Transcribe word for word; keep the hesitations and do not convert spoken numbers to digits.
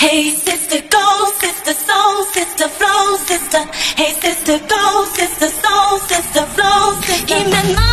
Hey sister, go, sister, soul, sister, flow, sister. Hey sister, go, sister, soul, sister, flow, sister. He met my